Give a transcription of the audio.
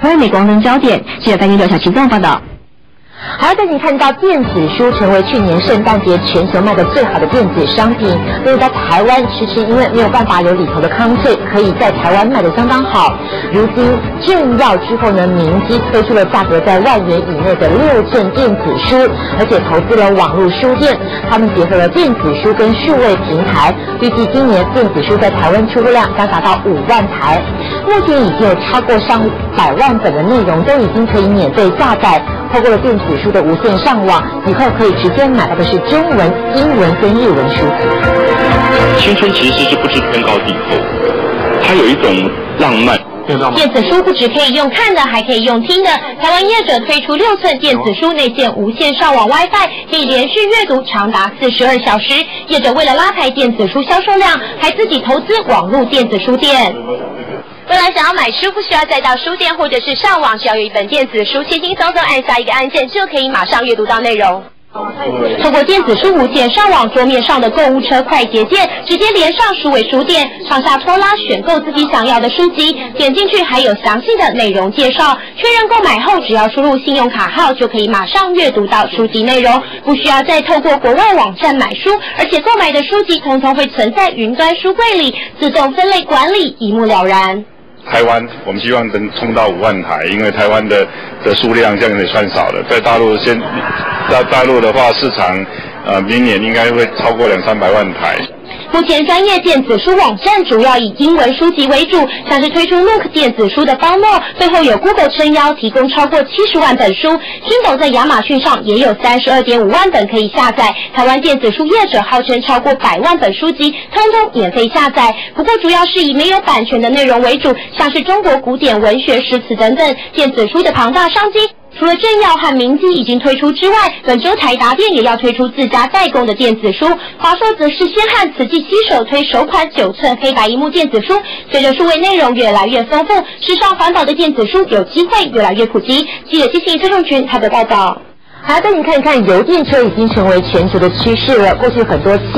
台美光灯焦点，记者带您留下行动报道。 还要带您看到电子书成为去年圣诞节全球卖的最好的电子商品，但是在台湾迟迟因为没有办法有里头的康脆，可以在台湾卖得相当好。如今正要之后呢，明基推出了价格在10000元以内的6寸电子书，而且投资了网络书店，他们结合了电子书跟数位平台，预计今年电子书在台湾出货量将达到5万台。目前已经有超过上100万本的内容都已经可以免费下载。透过了电子书的无线上网，以后可以直接买到的是中文、英文跟日文书籍。 青春其实是不知天高地厚，它有一种浪漫。 电子书不只可以用看的，还可以用听的。台湾业者推出6寸电子书，内建无线上网 WiFi， 可以连续阅读长达42小时。业者为了拉抬电子书销售量，还自己投资网络电子书店。未来想要买书，不需要再到书店或者是上网，只要有一本电子书，轻轻松松按下一个按键，就可以马上阅读到内容。透过电子书无线上网，桌面上的购物车快捷键直接连上数位书店，上下拖拉选购自己想要的书籍，点进去还有详细的内容介绍。确认购买后，只要输入信用卡号，就可以马上阅读到书籍内容，不需要再透过国外网站买书，而且购买的书籍统统会存在云端书柜里，自动分类管理，一目了然。 台湾，我们希望能冲到5万台，因为台湾的数量这样也算少了。在大陆大陆的话，市场明年应该会超过200-300万台。 目前专业电子书网站主要以英文书籍为主，像是推出 Nook 电子书的方诺，背后有 Google 撑腰，提供超过70万本书。Kindle 在亚马逊上也有32.5万本可以下载。台湾电子书业者号称超过100万本书籍，通通免费下载。不过主要是以没有版权的内容为主，像是中国古典文学、诗词等等。电子书的庞大商机，除了正耀和明基已经推出之外，本周台达电也要推出自家代工的电子书。华硕则是先和慈济携手推首款9寸黑白萤幕电子书。随着数位内容越来越丰富，时尚环保的电子书有机会越来越普及。记者谢欣怡、崔仲群台北报道。 还要带你看一看，油电车已经成为全球的趋势了。过去很多